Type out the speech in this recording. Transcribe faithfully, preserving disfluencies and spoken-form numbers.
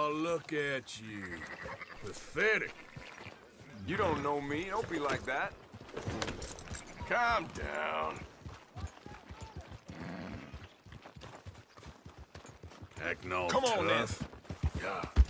Oh, look at you. Pathetic. You don't know me. Don't be like that. Calm down. Acting all Come on, tough. then. Yeah.